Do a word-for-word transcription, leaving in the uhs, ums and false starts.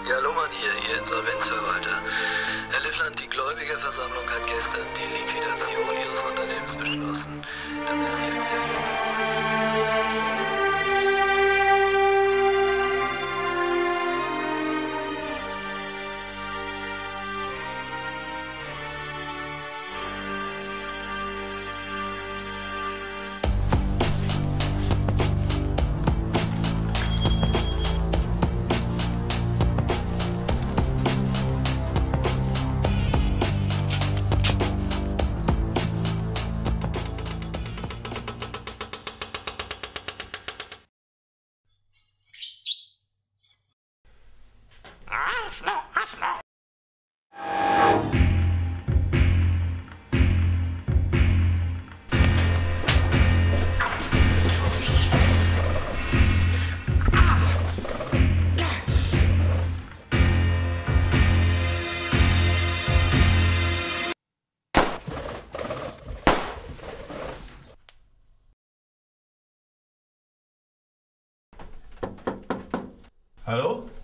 Ja, Lohmann hier, Ihr Insolvenzverwalter. Herr Liffland, die Gläubigerversammlung hat gestern die Liquidation Ihres Unternehmens beschlossen. Dann ist jetzt der Arschloch, Arschloch! Hallo?